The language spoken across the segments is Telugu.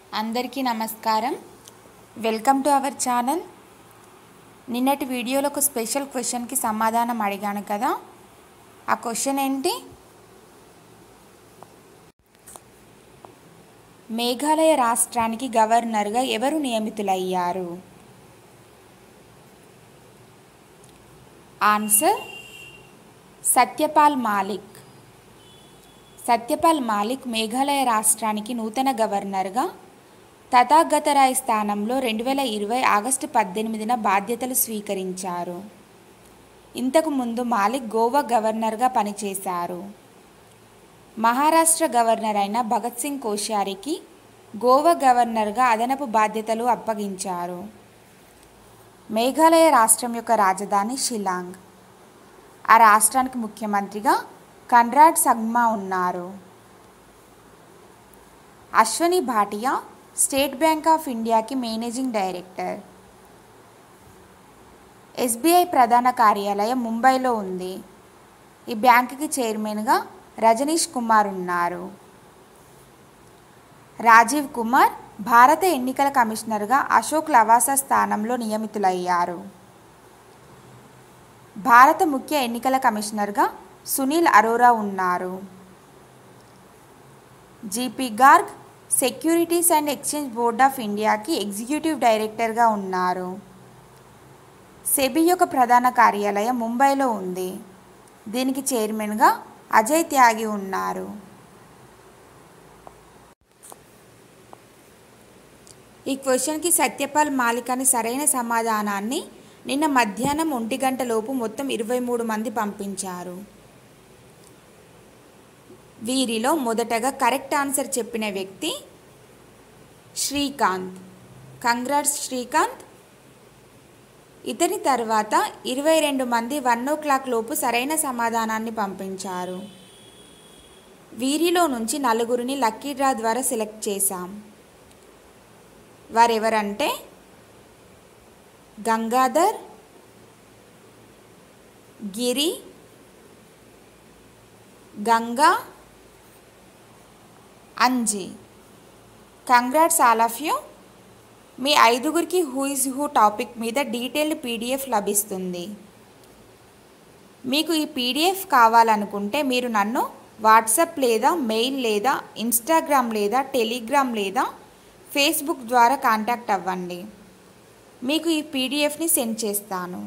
అందరికీ నమస్కారం. Welcome to our channel. నిన్నటి వీడియోలో ఒక స్పెషల్ క్వశ్చన్కి సమాధానం అడిగాను కదా. ఆ క్వశ్చన్ ఏంటి? మేఘాలయ రాష్ట్రానికి గవర్నర్గా ఎవరు నియమితులయ్యారు? ఆన్సర్ సత్యపాల్ మాలిక్. సత్యపాల్ మాలిక్ మేఘాలయ రాష్ట్రానికి నూతన గవర్నర్గా తథాగత రాయ్ స్థానంలో 2020 ఆగస్టు 18న బాధ్యతలు స్వీకరించారు. ఇంతకు ముందు మాలిక్ గోవా గవర్నర్గా పనిచేశారు. మహారాష్ట్ర గవర్నర్ అయిన భగత్ సింగ్ కోశ్యారీకి గోవా గవర్నర్గా అదనపు బాధ్యతలు అప్పగించారు. మేఘాలయ రాష్ట్రం యొక్క రాజధాని షిల్లాంగ్. ఆ రాష్ట్రానికి ముఖ్యమంత్రిగా కన్రాడ్ సంగ్మా ఉన్నారు. Ashwani Bhatia State Bank of ఇండియాకి మేనేజింగ్ డైరెక్టర్. ఎస్బీఐ ప్రధాన కార్యాలయం ముంబైలో ఉంది. ఈ బ్యాంకుకి చైర్మన్గా రజనీష్ కుమార్ ఉన్నారు. రాజీవ్ కుమార్ భారత ఎన్నికల కమిషనర్గా అశోక్ లవాసా స్థానంలో నియమితులయ్యారు. భారత ముఖ్య ఎన్నికల కమిషనర్గా సునీల్ అరోరా ఉన్నారు. GP Garg Securities and Exchange Board of ఇండియాకి ఎగ్జిక్యూటివ్ డైరెక్టర్గా ఉన్నారు. సెబీ యొక్క ప్రధాన కార్యాలయం ముంబైలో ఉంది. దీనికి చైర్మన్గా అజయ్ త్యాగి ఉన్నారు. ఈ క్వశ్చన్కి సత్యపాల్ మాలిక్ అని సరైన సమాధానాన్ని నిన్న మధ్యాహ్నం 1 గంటలోపు మొత్తం 23 మంది పంపించారు. వీరిలో మొదటగా కరెక్ట్ ఆన్సర్ చెప్పిన వ్యక్తి శ్రీకాంత్. కంగ్రాట్స్ శ్రీకాంత్. ఇతని తర్వాత 22 మంది 1 o'clock లోపు సరైన సమాధానాన్ని పంపించారు. వీరిలో నుంచి 4 లక్కీ డ్రా ద్వారా సెలెక్ట్ చేశాం. వారెవరంటే Gangadhar, Giri, Ganga, Anji. Congrats all of you. మీ 5గురికి హూ ఇస్ హూ టాపిక్ మీద డీటెయిల్డ్ పీడిఎఫ్ లభిస్తుంది. మీకు ఈ పీడిఎఫ్ కావాలనుకుంటే మీరు నన్ను వాట్సాప్ లేదా మెయిల్ లేదా ఇన్స్టాగ్రామ్ లేదా టెలిగ్రామ్ లేదా ఫేస్బుక్ ద్వారా కాంటాక్ట్ అవ్వండి. మీకు ఈ పీడిఎఫ్ని సెండ్ చేస్తాను.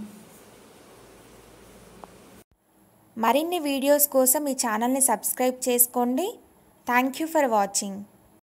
మరిన్ని వీడియోస్ కోసం ఈ ఛానల్ని సబ్స్క్రైబ్ చేసుకోండి. Thank you for watching.